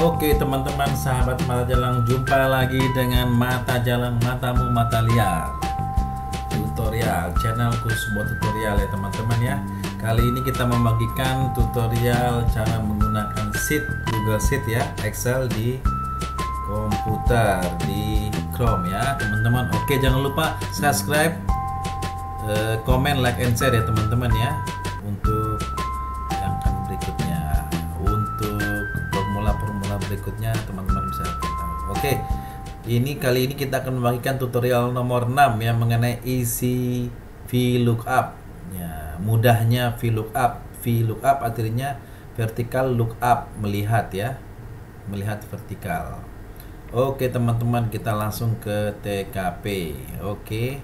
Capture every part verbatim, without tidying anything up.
Oke teman-teman sahabat mata jalan, jumpa lagi dengan mata jalan matamu mata liar tutorial, channelku sebuah tutorial ya teman-teman ya. Kali ini kita membagikan tutorial cara menggunakan sheet Google Sheet ya, Excel di komputer di Chrome ya teman-teman. Oke, jangan lupa subscribe, eh, komen, like, and share ya teman-teman ya, untuk yang akan berikutnya, untuk formula-formula berikutnya teman-teman bisa tahu. Oke, ini kali ini kita akan membagikan tutorial nomor enam yang mengenai isi VLOOKUP ya, mudahnya VLOOKUP. VLOOKUP artinya vertical lookup, melihat ya, melihat vertikal. Oke teman-teman, kita langsung ke T K P. Oke,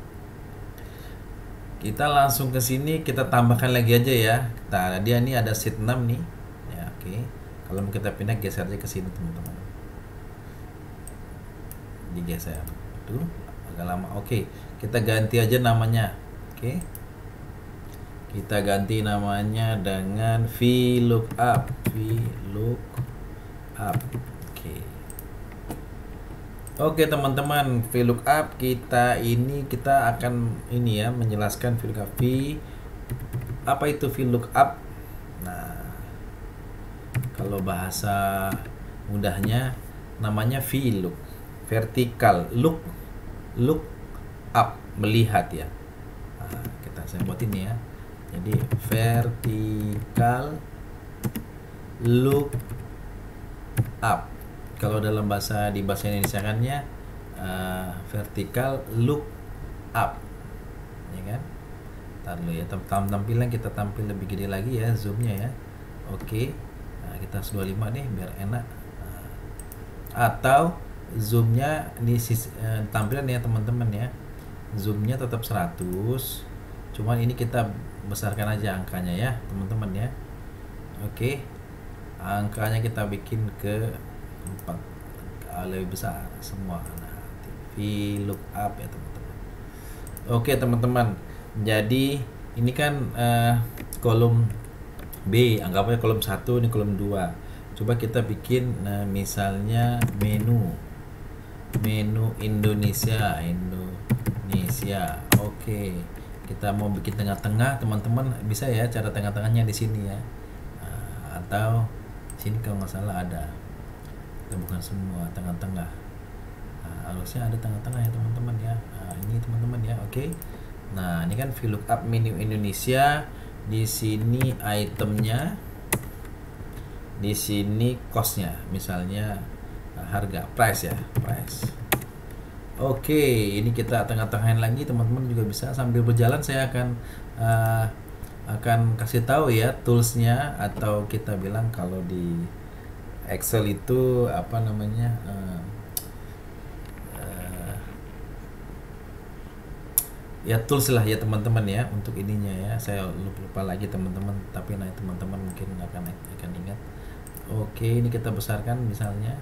kita langsung ke sini, kita tambahkan lagi aja ya. Nah, dia ini ada sheet enam nih ya. Oke, kalau mau kita pindah, geser aja ke sini teman-teman, digeser tuh agak lama. Oke, kita ganti aja namanya. Oke, kita ganti namanya dengan VLOOKUP. VLOOKUP. Oke. Oke teman-teman, VLOOKUP kita ini kita akan ini ya, menjelaskan VLOOKUP. V apa itu VLOOKUP? Nah, kalau bahasa mudahnya namanya VLOOK, vertikal look, look up, melihat ya. Nah, kita saya buat ini ya. Jadi vertikal look up. Kalau dalam bahasa di bahasa Indonesia kannya uh, vertikal look up, ya kan? Ntar dulu ya, tam tampilan kita tampil lebih gede lagi ya, zoomnya ya. Oke, nah, kita seratus dua puluh lima nih biar enak. Nah, atau zoomnya di sisi, uh, tampilan ya teman-teman ya, zoomnya tetap seratus, cuman ini kita besarkan aja angkanya ya teman-teman ya. Oke, angkanya kita bikin ke empat, lebih besar semua. Nah, VLOOKUP ya teman-teman. Oke teman-teman, jadi ini kan uh, kolom B, anggapnya kolom satu, ini kolom dua. Coba kita bikin uh, misalnya menu menu Indonesia Indonesia. Oke, kita mau bikin tengah-tengah teman-teman, bisa ya cara tengah-tengahnya di sini ya. Nah, atau sini kalau nggak salah ada, bukan semua tengah-tengah. Nah, harusnya ada tengah-tengah ya teman-teman ya. Nah, ini teman-teman ya. Oke, nah ini kan VLOOKUP menu Indonesia. Di sini itemnya, di sini costnya, misalnya harga, price ya, price. Oke, ini kita tengah-tengahin lagi teman-teman, juga bisa sambil berjalan saya akan uh, akan kasih tahu ya toolsnya, atau kita bilang kalau di Excel itu apa namanya, uh, uh, ya tools lah ya teman-teman ya, untuk ininya ya. Saya lupa, lupa lagi teman-teman, tapi nah teman-teman mungkin akan akan ingat. Oke, ini kita besarkan misalnya.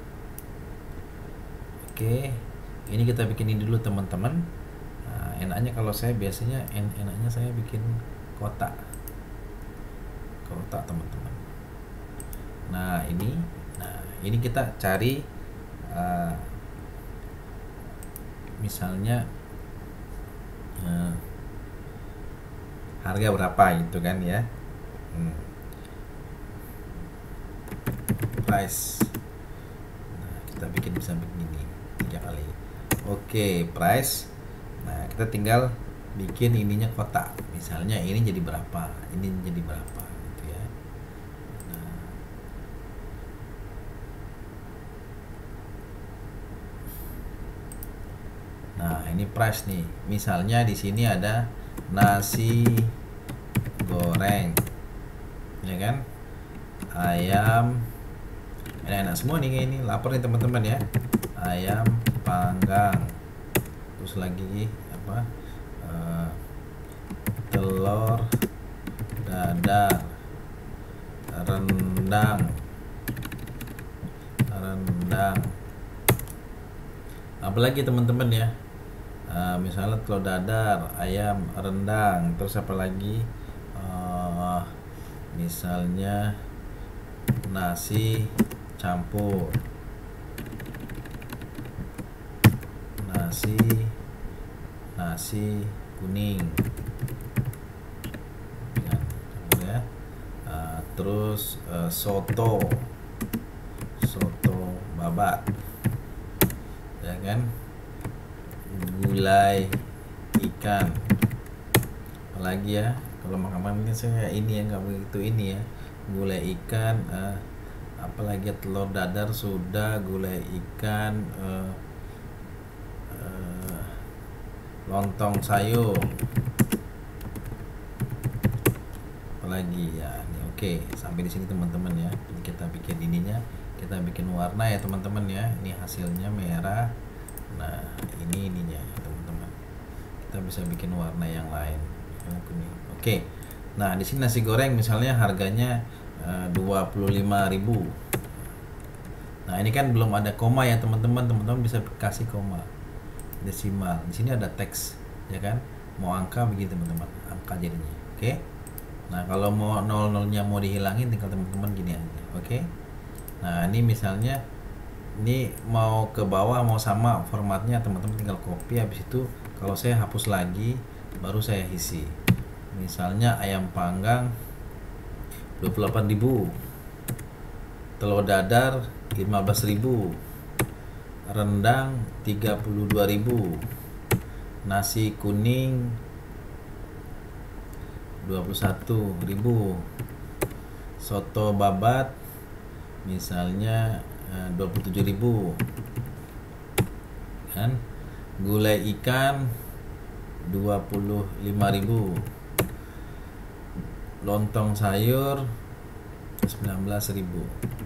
Oke, ini kita bikinin dulu teman-teman. Nah, enaknya kalau saya biasanya en enaknya saya bikin kotak, kotak teman-teman. Nah ini, nah ini kita cari uh, misalnya uh, harga berapa gitu kan ya. Hmm. Price. Nah, kita bikin bisa begini tiga kali. Oke, price. Nah, kita tinggal bikin ininya kotak. Misalnya ini jadi berapa, ini jadi berapa gitu ya. Nah, nah ini price nih. Misalnya di sini ada nasi goreng, ya kan? Ayam, enak-enak semua nih, ini lapar nih teman-teman ya. Ayam panggang, terus lagi apa? Uh, telur dadar, rendang, rendang. Apalagi teman-teman ya. Uh, misalnya telur dadar, ayam, rendang, terus apa lagi? Uh, misalnya nasi campur nasi nasi kuning ya, ya. Uh, terus uh, soto soto babat ya kan, gulai ikan, apalagi ya kalau makan ini saya ini ya nggak begitu ini ya, gulai ikan, uh, apalagi telur dadar sudah, gulai ikan, uh, uh, lontong sayur, apalagi ya ini. Oke, sampai di sini teman-teman ya. Jadi kita bikin ininya, kita bikin warna ya teman-teman ya. Ini hasilnya merah. Nah ini ininya ya teman-teman, kita bisa bikin warna yang lain yang kuning. Oke, nah di sini nasi goreng misalnya harganya uh, dua puluh lima ribu. Nah ini kan belum ada koma ya teman-teman, teman-teman bisa kasih koma desimal. Di sini ada teks ya kan, mau angka begitu teman-teman, angka jadinya. Oke, nah kalau mau nol nolnya mau dihilangin tinggal teman-teman gini aja. Oke, nah ini misalnya ini mau ke bawah mau sama formatnya, teman-teman tinggal copy, habis itu kalau saya hapus lagi baru saya isi. Misalnya ayam panggang dua puluh delapan ribu, telur dadar lima belas ribu, rendang tiga puluh dua ribu, nasi kuning dua puluh satu ribu, soto babat misalnya dua puluh tujuh ribu kan, gulai ikan dua puluh lima ribu, lontong sayur sembilan belas ribu.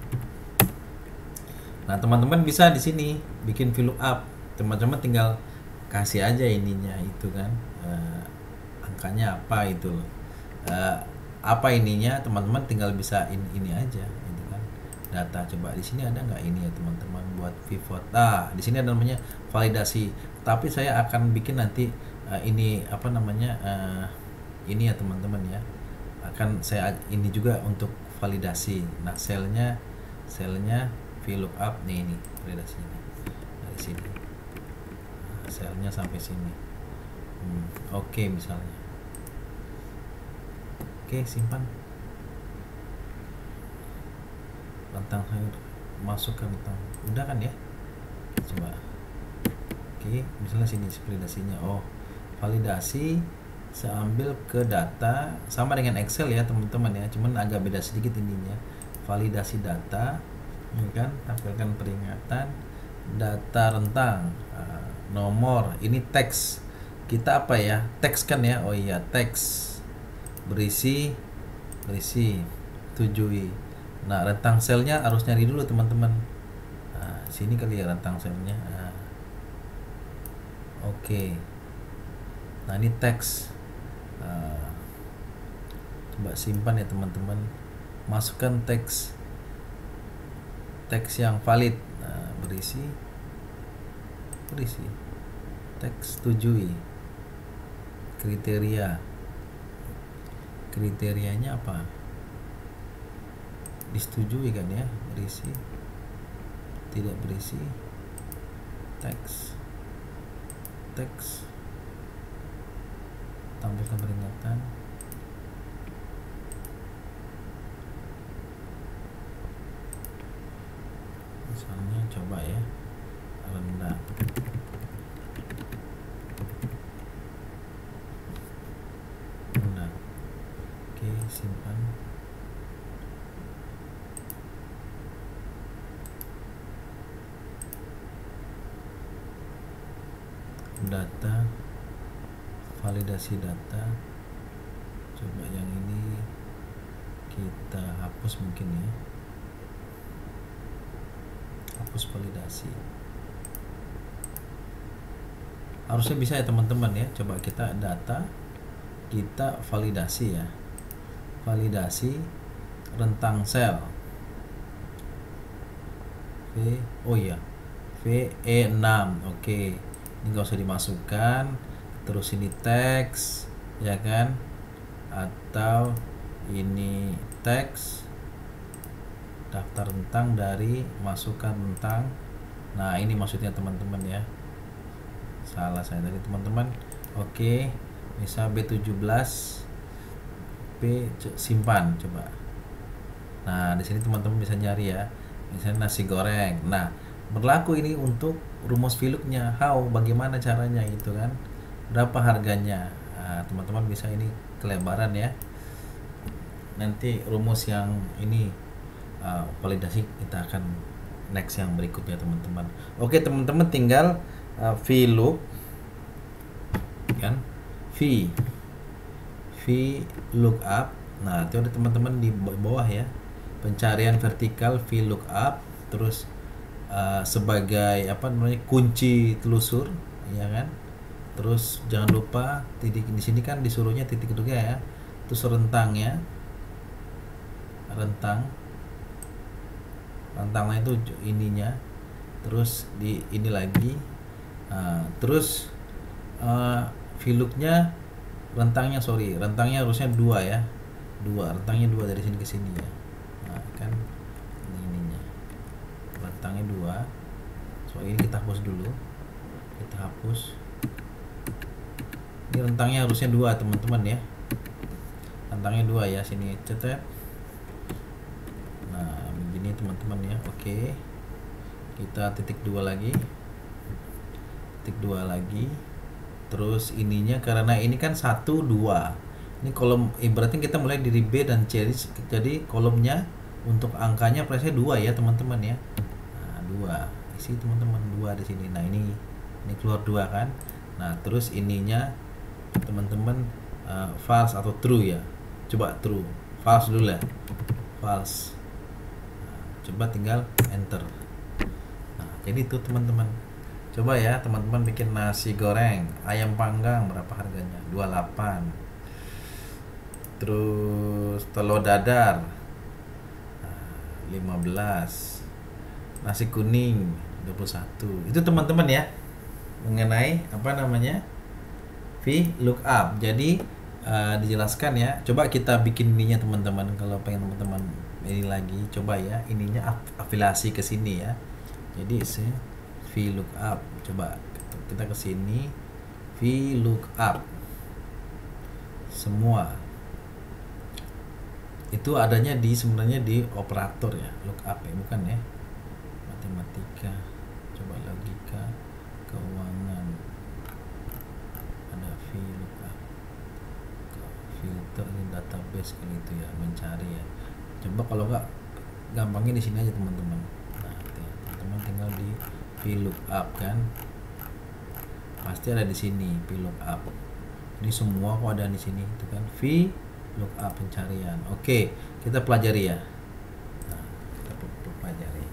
Nah teman-teman bisa di sini bikin VLOOKUP, teman-teman tinggal kasih aja ininya itu kan, uh, angkanya apa itu loh, uh, apa ininya, teman-teman tinggal bisa in, ini aja itu kan, data. Coba di sini ada nggak ini ya teman-teman buat pivot. Ah di sini ada namanya validasi, tapi saya akan bikin nanti uh, ini apa namanya uh, ini ya teman-teman ya, akan saya ini juga untuk validasi. Nah selnya selnya VLOOKUP nih, ini validasinya dari sini, nah, selnya sampai sini. hmm, oke okay, misalnya oke okay, simpan rentang sayur, masuk ke rentang, udah kan ya, coba. Oke okay, misalnya sini validasinya, oh validasi saya ambil ke data, sama dengan Excel ya teman-teman ya, cuman agak beda sedikit ininya. Validasi data ya kan, tampilkan peringatan, data rentang, uh, nomor, ini teks kita apa ya, teks kan ya, oh iya teks, berisi berisi setujui. Nah rentang selnya harus nyari dulu teman-teman, nah sini kali ya rentang selnya. Nah, oke okay. Nah ini teks, uh, coba simpan ya teman-teman, masukkan teks teks yang valid. Nah, berisi berisi teks setujui, kriteria kriterianya apa, disetujui kan ya, berisi tidak berisi, teks teks tampilkan peringatan, misalnya coba ya rendang, rendang. Oke simpan, data, validasi data. Coba yang ini kita hapus mungkin ya, hapus validasi, harusnya bisa ya teman-teman ya. Coba kita data, kita validasi ya, validasi rentang sel V, oh iya V E enam. Oke, ini nggak usah dimasukkan. Terus ini teks ya kan, atau ini teks daftar rentang dari masukan rentang. Nah ini maksudnya teman-teman ya, salah saya tadi teman-teman. Oke, bisa B tujuh belas P simpan coba. Nah di sini teman-teman bisa nyari ya, misalnya nasi goreng. Nah berlaku ini untuk rumus VLOOKUP-nya, how, bagaimana caranya gitu kan, berapa harganya. Nah, teman-teman bisa ini kelebaran ya, nanti rumus yang ini uh, validasi kita akan next yang berikutnya teman-teman. Oke teman-teman, tinggal uh, VLOOK kan, V VLOOKUP. Nah itu ada teman-teman di bawah ya, pencarian vertikal VLOOKUP, terus uh, sebagai apa namanya kunci telusur ya kan. Terus jangan lupa titik di sini kan disuruhnya titik juga ya, terus rentangnya, rentang rentangnya itu ininya, terus di ini lagi. Nah, terus uh, VLOOK-nya rentangnya sorry rentangnya harusnya dua ya, dua rentangnya dua dari sini ke sini ya. Nah, kan ini ininya rentangnya dua. So ini kita hapus dulu, kita hapus. Ini rentangnya harusnya dua teman-teman ya, rentangnya dua ya, sini cetet. Nah begini teman-teman ya. Oke, kita titik dua lagi, titik dua lagi. Terus ininya karena ini kan satu dua, ini kolom ibaratnya kita mulai dari B dan C, jadi kolomnya untuk angkanya presnya dua ya teman-teman ya. Nah dua isi teman-teman, dua di sini. Nah ini ini keluar dua kan. Nah terus ininya teman-teman uh, false atau true ya, coba true, false dulu ya, false. Nah, coba tinggal enter. Nah jadi itu teman-teman, coba ya teman-teman bikin nasi goreng ayam panggang berapa harganya, dua puluh delapan. Terus telur dadar lima belas, nasi kuning dua puluh satu. Itu teman-teman ya mengenai apa namanya VLOOKUP. Jadi uh, dijelaskan ya, coba kita bikin ininya teman-teman. Kalau pengen teman-teman ini lagi, coba ya ininya afiliasi ke sini ya. Jadi saya VLOOKUP, coba kita ke sini, VLOOKUP semua itu adanya di sebenarnya di operator ya, lookup ya, bukan ya, matematika, coba logika, keuangan, ada VLOOKUP, filter ini database kali itu ya, mencari ya. Coba kalau enggak gampangnya di sini aja teman-teman. Nah teman-teman tinggal di VLOOKUP kan, pasti ada di sini VLOOKUP. Ini semua kok ada di sini itu kan, VLOOKUP pencarian. Oke, kita pelajari ya. Nah, kita pelajari.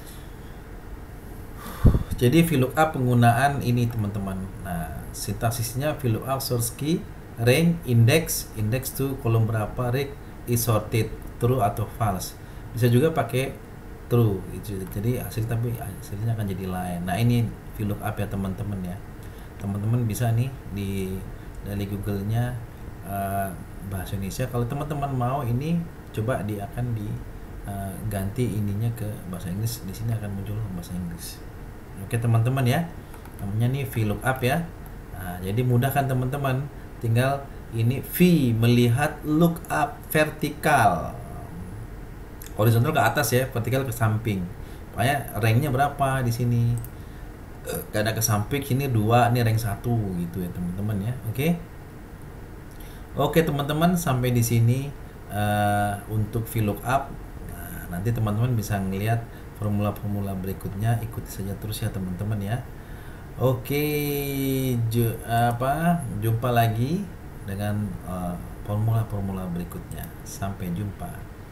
Jadi VLOOKUP penggunaan ini teman-teman. Nah, sintaksisnya VLOOKUP source key, range, index, index to kolom berapa, rect, is sorted, true atau false. Bisa juga pakai true. Jadi hasil tapi hasilnya akan jadi lain. Nah, ini VLOOKUP ya teman-teman ya. Teman-teman bisa nih di dari Google-nya uh, bahasa Indonesia. Kalau teman-teman mau ini coba di akan diganti uh, ininya ke bahasa Inggris. Di sini akan muncul bahasa Inggris. Oke teman-teman ya, namanya nih VLOOKUP ya. Nah, jadi mudah kan teman-teman, tinggal ini V melihat lookup vertikal, horizontal ke atas ya, vertikal ke samping. Makanya ranknya berapa di sini? Gak ada ke samping, sini dua, ini rank satu gitu ya teman-teman ya. Oke. Oke teman-teman, sampai di sini uh, untuk VLOOKUP. Nah, nanti teman-teman bisa ngelihat formula-formula berikutnya, ikuti saja terus ya teman-teman ya. Oke, ju, apa jumpa lagi dengan uh, formula-formula berikutnya. Sampai jumpa.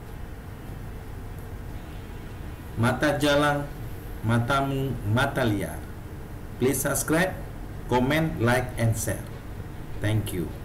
Mata jalang, matamu mata liar. Please subscribe, comment, like, and share. Thank you.